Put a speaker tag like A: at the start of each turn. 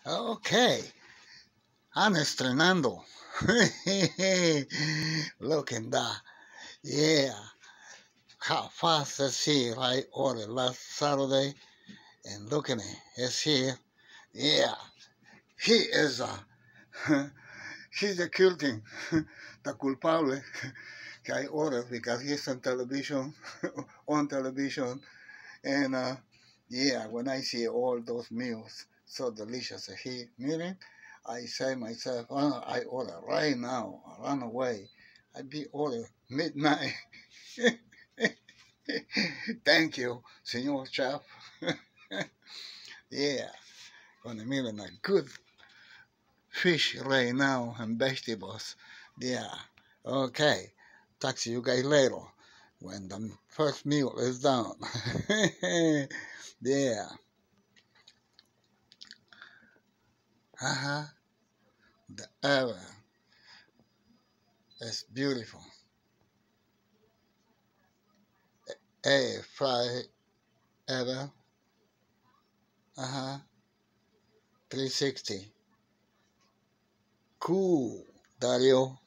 A: Okay, I'm estrenando. Look at that. Yeah, how fast is he? I ordered last Saturday, and look at it. It's here. Yeah, he is a. He's the guilty, the culpable. I ordered because he's on television, on television, and yeah, when I see all those meals so delicious, he meaning, I say myself, oh, I order right now, I run away. I be order midnight. Thank you, Senor Chef. Yeah, gonna meal a good fish right now and vegetables. Yeah, okay. Talk to you guys later when the first meal is done. Yeah. Uh-huh. The ever is beautiful. Hey, fry ever. Uh-huh. 360. Cool, Dario.